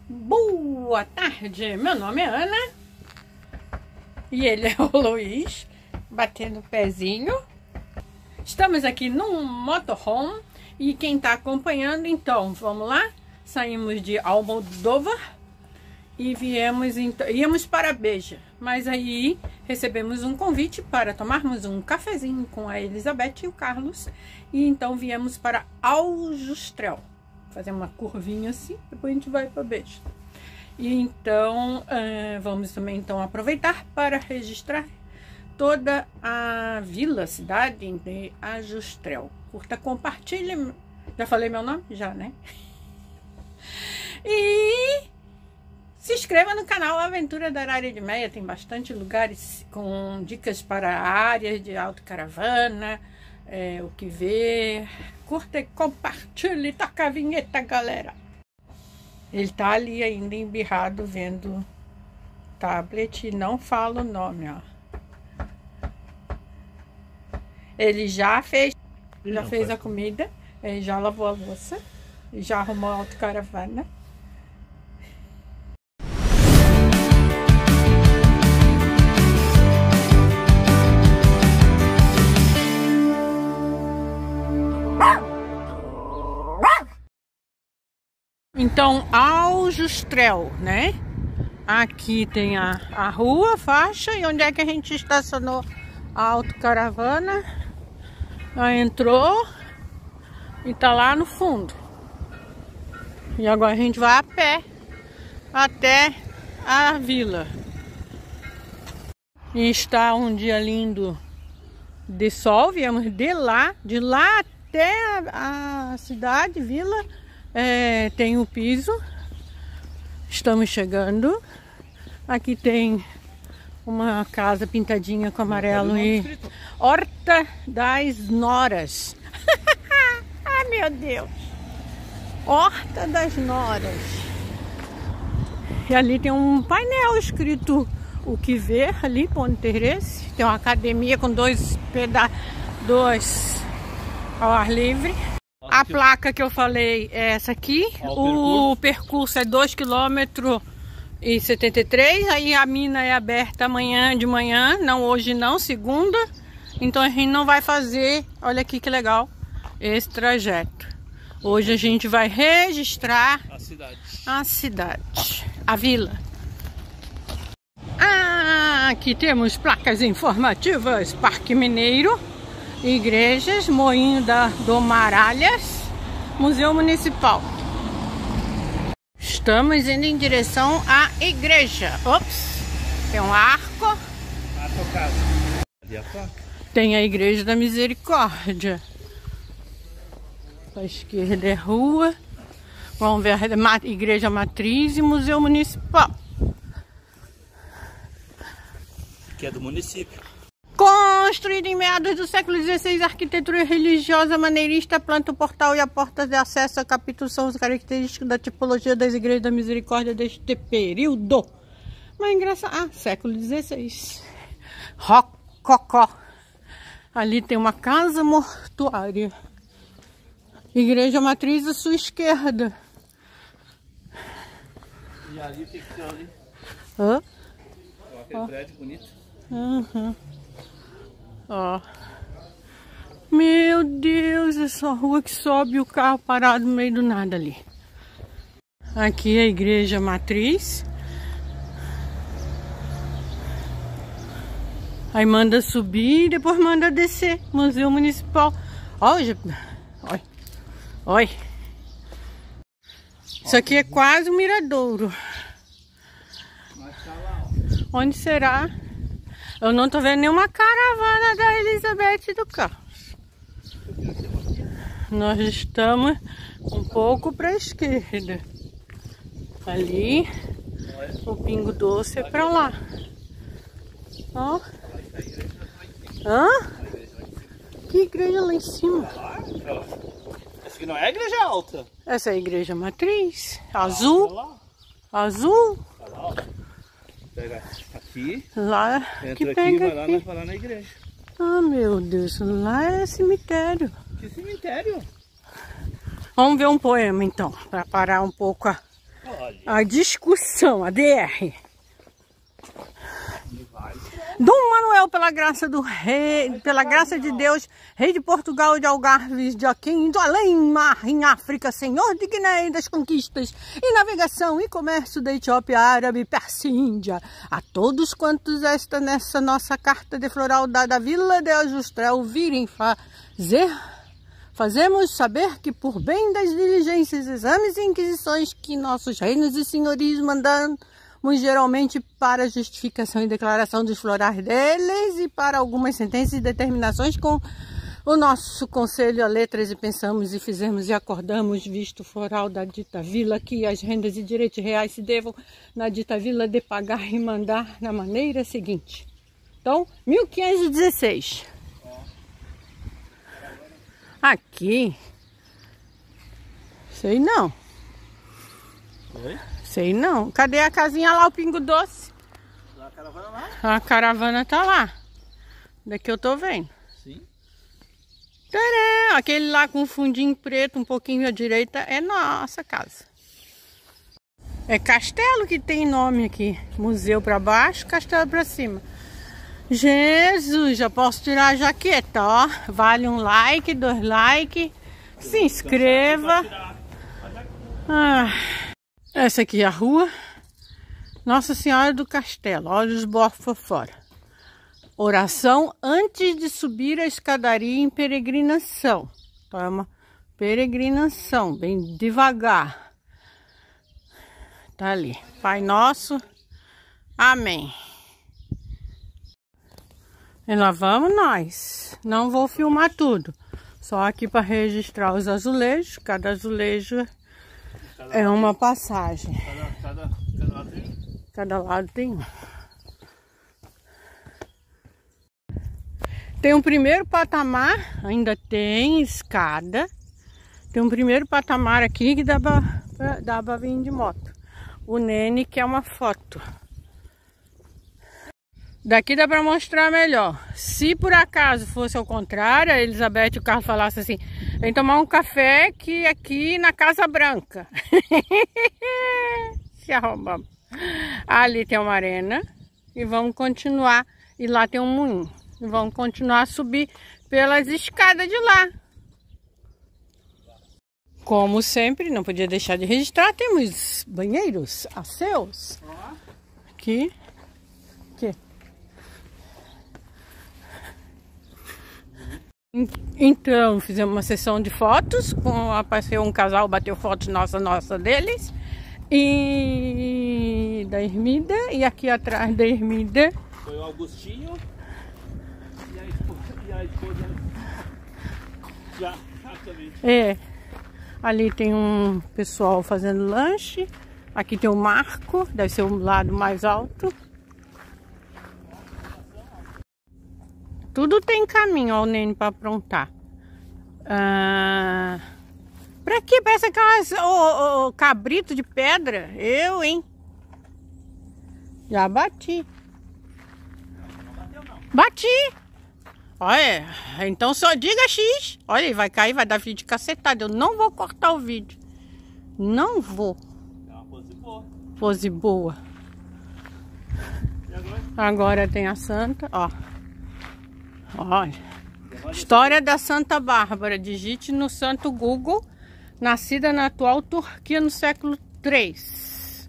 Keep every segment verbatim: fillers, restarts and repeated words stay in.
Boa tarde, meu nome é Ana e ele é o Luiz, batendo o pezinho. Estamos aqui num motorhome e quem está acompanhando, então, vamos lá. Saímos de Almodóvar e viemos, então, íamos para Beja, mas aí recebemos um convite para tomarmos um cafezinho com a Elizabeth e o Carlos, e então viemos para Aljustrel, fazer uma curvinha assim, depois a gente vai para Beja. E então uh, vamos também então aproveitar para registrar toda a vila, cidade de Aljustrel. Curta, compartilhe. Já falei meu nome? Já, né? E se inscreva no canal Aventura da Arara de Meia. Tem bastante lugares com dicas para áreas de autocaravana, é, o que ver. Curta e compartilhe. Toca a vinheta, galera. Ele tá ali ainda embirrado vendo tablet e não fala o nome, ó. Ele já fez, já não fez a comida, ele já lavou a louça, já arrumou a autocaravana. Então, Aljustrel, né? Aqui tem a, a rua, faixa, e onde é que a gente estacionou a autocaravana? Aí entrou e tá lá no fundo. E agora a gente vai a pé até a vila. E está um dia lindo de sol, viemos de lá, de lá até a, a cidade, vila. É, tem o piso, estamos chegando. Aqui tem uma casa pintadinha com amarelo e Horta das Noras. Ai, meu Deus! Horta das Noras. E ali tem um painel escrito o que ver, ali, ponto de interesse. Tem uma academia com dois pedaços, dois ao ar livre. A placa que eu falei é essa aqui. O percurso é dois quilômetros e setenta e três. Aí a mina é aberta amanhã de manhã. Não hoje não, segunda. Então a gente não vai fazer, olha aqui que legal, esse trajeto. Hoje a gente vai registrar a cidade. A cidade, a vila. Ah, aqui temos placas informativas. Parque Mineiro, igrejas, Moinho da do Maralhas, Museu Municipal. Estamos indo em direção à igreja. Ops, tem um arco. Ali a placa. Tem a Igreja da Misericórdia. À esquerda é rua. Vamos ver a Igreja Matriz e Museu Municipal. Que é do município. Construída em meados do século dezesseis, arquitetura religiosa maneirista, planta, o portal e a porta de acesso a capítulo são os característicos da tipologia das igrejas da misericórdia deste período. Mas engraçado, ah, século dezesseis. Rococó. Ali tem uma casa mortuária. Igreja Matriz à sua esquerda. E ali tem que ter ali. Hã? Aquele oh. prédio bonito. Uhum. Ó. Meu Deus, essa rua que sobe o carro parado no meio do nada ali. Aqui é a Igreja Matriz. Aí manda subir e depois manda descer. Museu Municipal. Olha, olha, olha. Isso aqui é quase um miradouro. Onde será? Eu não tô vendo nenhuma caravana da Elizabeth e do Carlos. Nós estamos um pouco para a esquerda. Ali, o Pingo Doce é para lá. Ó. Hã? Que igreja lá em cima? Essa aqui não é a igreja alta. Essa é a Igreja Matriz. Azul. Azul. Pega aqui. Lá. Entra Que aqui, pega vai lá, aqui. vai lá na igreja. Ah, meu Deus. Lá é cemitério. Que cemitério? Vamos ver um poema então, para parar um pouco a... Olha. a discussão, a D R. Dom Manuel, pela graça do rei, pela graça de Deus, rei de Portugal, de Algarves, de Aquém, do além-mar, em África, senhor de Guiné, das conquistas, e navegação e comércio da Etiópia, Árabe, Pérsia e Índia. A todos quantos esta nessa nossa carta de floral da Vila de Ajustrel virem fazer, fazemos saber que por bem das diligências, exames e inquisições que nossos reinos e senhorios mandam, geralmente para justificação e declaração dos florais deles e para algumas sentenças e determinações com o nosso conselho a letras e pensamos e fizemos e acordamos visto floral da dita vila que as rendas e direitos reais se devam na dita vila de pagar e mandar na maneira seguinte. Então, mil quinhentos e dezesseis. Aqui. Sei não. Oi? Sei não. Cadê a casinha lá, o Pingo Doce? A caravana lá? A caravana tá lá. Daqui eu tô vendo. Sim. Tcharam! Aquele lá com fundinho preto, um pouquinho à direita, é nossa casa. É castelo que tem nome aqui. Museu pra baixo, castelo pra cima. Jesus, já posso tirar a jaqueta, ó. Vale um like, dois likes. Se inscreva. Ah... Essa aqui é a rua Nossa Senhora do Castelo. Olha os bofos fora. Oração antes de subir a escadaria em peregrinação. Então é uma peregrinação, bem devagar. Tá ali. Pai Nosso. Amém. E lá vamos nós. Não vou filmar tudo. Só aqui para registrar os azulejos. Cada azulejo é uma passagem. Cada, cada, cada lado tem um. Cada lado tem um. Tem um primeiro patamar, ainda tem escada. Tem um primeiro patamar aqui que dá pra, dá pra vir de moto. O Nene quer uma foto. Daqui dá pra mostrar melhor. Se por acaso fosse ao contrário, a Elizabeth e o Carlos falassem assim: vem tomar um café que aqui na Casa Branca. Se arrombamos. Ali tem uma arena. E vamos continuar. E lá tem um moinho. E vamos continuar a subir pelas escadas de lá. Como sempre, não podia deixar de registrar. Temos banheiros asseus. Aqui. Aqui. Então, fizemos uma sessão de fotos, com, apareceu um casal, bateu fotos nossa, nossa deles, e da Ermida, e aqui atrás da Ermida foi o Augustinho e a esposa, e a esposa já, exatamente. É, ali tem um pessoal fazendo lanche, aqui tem o Marco, deve ser o lado mais alto. Tudo tem caminho, ó, o Nene para aprontar. Ah, pra que? Parece aquelas oh, oh, cabrito de pedra. Eu, hein? Já bati. Não bateu, não. Bati. Olha, então só diga X. Olha, vai cair, vai dar vídeo cacetada. Eu não vou cortar o vídeo. Não vou. É uma pose boa. Pose boa. E agora? Agora tem a Santa, ó. Olha, história da Santa Bárbara. Digite no santo Google. Nascida na atual Turquia no século três.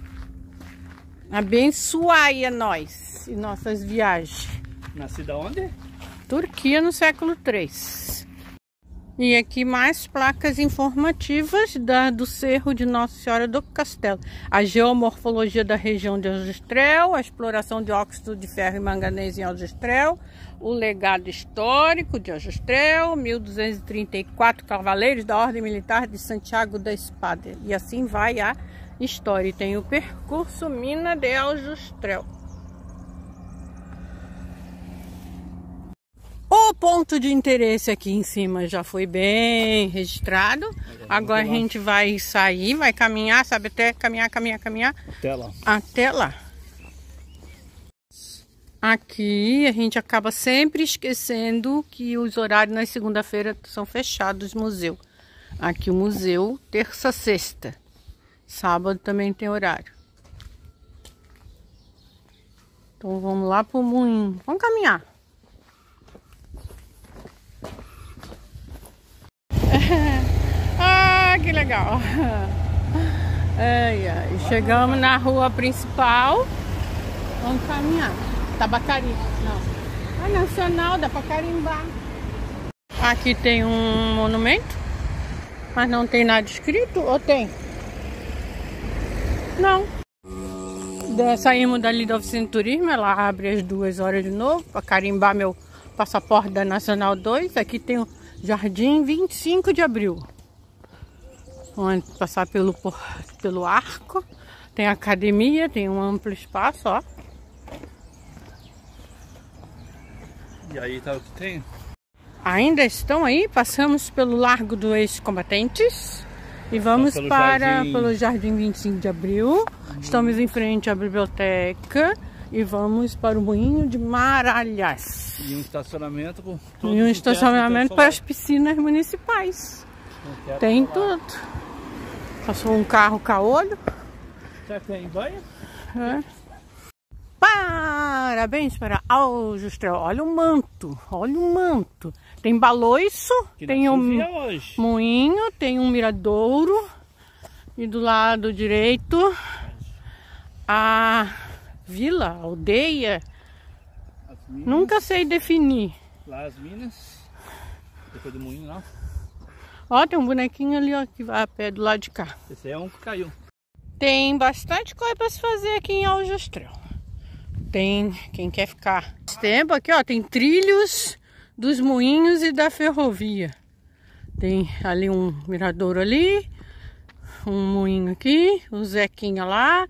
Abençoai a nós e nossas viagens. Nascida onde? Turquia no século três. E aqui mais placas informativas da, do Cerro de Nossa Senhora do Castelo. A geomorfologia da região de Aljustrel, a exploração de óxido de ferro e manganês em Aljustrel, o legado histórico de Aljustrel, mil duzentos e trinta e quatro cavaleiros da Ordem Militar de Santiago da Espada. E assim vai a história. E tem o percurso Mina de Aljustrel. O ponto de interesse aqui em cima já foi bem registrado. Agora a gente vai sair, vai caminhar, sabe? Até caminhar, caminhar, caminhar. Até lá. Até lá. Aqui a gente acaba sempre esquecendo que os horários na segunda-feira são fechados, museu. Aqui o museu, terça, sexta. Sábado também tem horário. Então vamos lá pro moinho. Vamos caminhar. Ah, que legal. Ai, ai. Chegamos na rua principal. Vamos caminhar. Tabacari. Não. É nacional, dá pra carimbar. Aqui tem um monumento, mas não tem nada escrito, ou tem? Não. Saímos dali da oficina de turismo, ela abre às duas horas de novo, para carimbar meu passaporte da Nacional dois. Aqui tem o Jardim vinte e cinco de abril. Vamos passar pelo, pelo arco. Tem academia, tem um amplo espaço, ó. E aí tá o que tem? Ainda estão aí, passamos pelo Largo dos Ex-Combatentes e vamos pelo para jardim... pelo Jardim vinte e cinco de abril. Uhum. Estamos em frente à biblioteca e vamos para o Moinho de Maralhas. E um estacionamento com E um estacionamento para as piscinas municipais. Tem tudo. Passou um carro caolho. Já tem banho? É. Parabéns para Aljustrel. Olha o manto, olha o manto. Tem baloiço, que tem um hoje. moinho, tem um miradouro. E do lado direito, a vila, a aldeia. Nunca sei definir. Lá as minas, depois do moinho lá. Ó, tem um bonequinho ali, ó, que vai a pé do lado de cá. Esse é um que caiu. Tem bastante coisa para se fazer aqui em Aljustrel. Tem quem quer ficar esse tempo aqui, ó, tem trilhos dos moinhos e da ferrovia. Tem ali um miradouro ali, um moinho aqui, o Zequinha lá,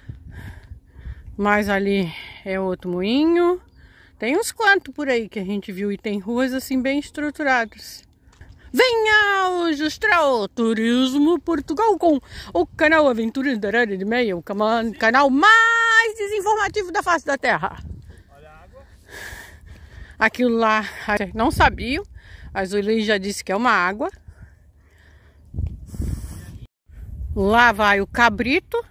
mais ali é outro moinho. Tem uns quantos por aí que a gente viu e tem ruas assim bem estruturadas. Venha ao Aljustrel Turismo Portugal com o canal Aventuras da Área de Meia, o canal mais desinformativo da face da terra. Olha a água. Aquilo lá, não sabiam, a Zueli já disse que é uma água. Lá vai o cabrito.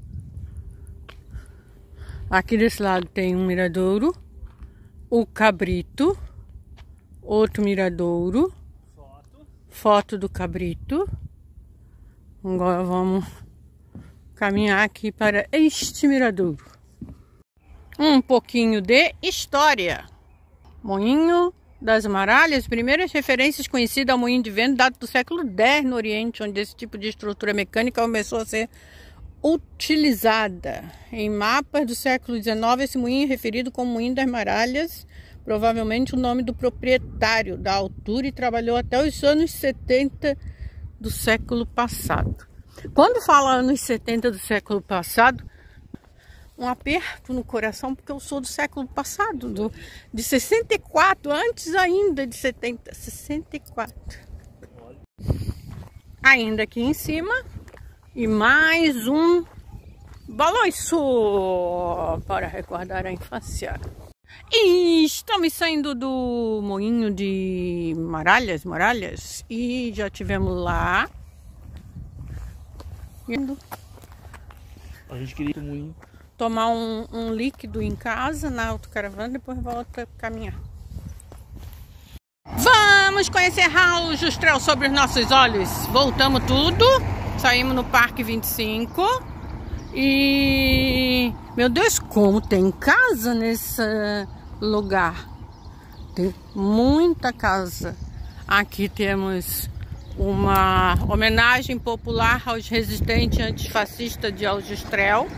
Aqui desse lado tem um miradouro, o cabrito, outro miradouro. Foto do cabrito. Agora vamos caminhar aqui para este miradouro. Um pouquinho de história. Moinho das Maralhas, primeiras referências conhecidas ao moinho de vento dado do século dez no Oriente, onde esse tipo de estrutura mecânica começou a ser utilizada. Em mapas do século dezenove, esse moinho é referido como Moinho das Maralhas, provavelmente o nome do proprietário da altura, e trabalhou até os anos setenta do século passado. Quando fala anos setenta do século passado, um aperto no coração, porque eu sou do século passado, do, de sessenta e quatro, antes ainda de setenta, sessenta e quatro. Ainda aqui em cima, e mais um balanço para recordar a infância. E estamos saindo do moinho de Maralhas, Maralhas, e já tivemos lá. A gente queria ir pro moinho. Tomar um, um líquido em casa, na autocaravana, depois volta a caminhar. Vamos conhecer Aljustrel sobre os nossos olhos. Voltamos tudo, saímos no Parque vinte e cinco. E, meu Deus, como tem casa nesse lugar. Tem muita casa. Aqui temos uma homenagem popular aos resistentes antifascistas de Aljustrel.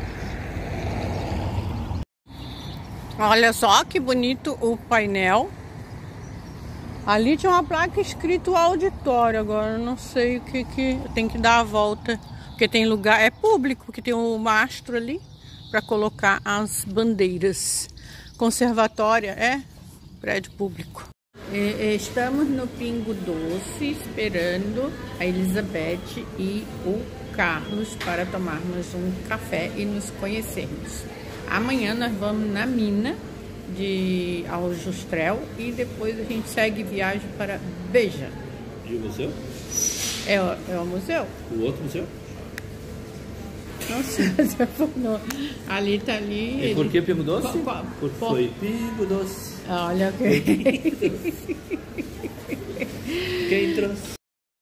Olha só que bonito o painel. Ali tinha uma placa escrito auditório. Agora eu não sei o que que... Tem que dar a volta. Porque tem lugar... É público, porque tem um mastro ali para colocar as bandeiras. Conservatória é prédio público. E, estamos no Pingo Doce esperando a Elizabeth e o Carlos para tomarmos um café e nos conhecermos. Amanhã nós vamos na mina de Aljustrel e depois a gente segue viagem para Beja. E o museu? É, é o museu. O outro museu? Nossa, você falou. Ali tá ali. E por que Pingo Doce? Po- po- Porque po- foi Pingo Doce. Olha que. Quem trouxe?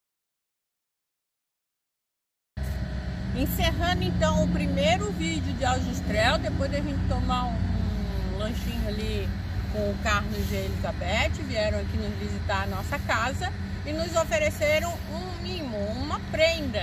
Encerrando então o primeiro vídeo de Aljustrel, depois da gente tomar um, um lanchinho ali com o Carlos e a Elizabeth, vieram aqui nos visitar a nossa casa e nos ofereceram um mimo, uma prenda,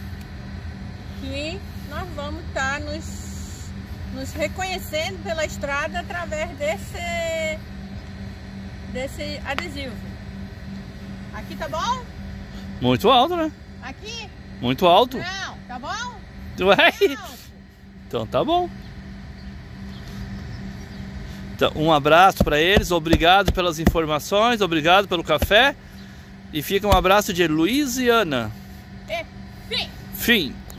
que nós vamos estar nos, nos reconhecendo pela estrada através desse, desse adesivo. Aqui tá bom? Muito alto, né? Aqui? Muito alto. Não, tá bom? Ué? Não. Então tá bom. Então, um abraço para eles, obrigado pelas informações, obrigado pelo café. E fica um abraço de Luiziana. E, fim. Fim.